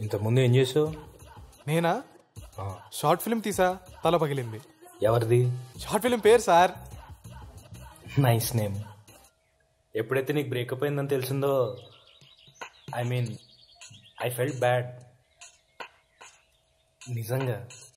ఇంతకుముందు ఏం చేసావు? నేనా? షార్ట్ ఫిల్మ్ తీసా, తల పగిలింది. ఎవరిది? షార్ట్ ఫిల్మ్ పేరు సార్. Nice name. ఎప్పుడైతే నీకు బ్రేకప్ అయిందని తెలిసిందో, ఐ ఫెల్ట్ బ్యాడ్. నిజంగా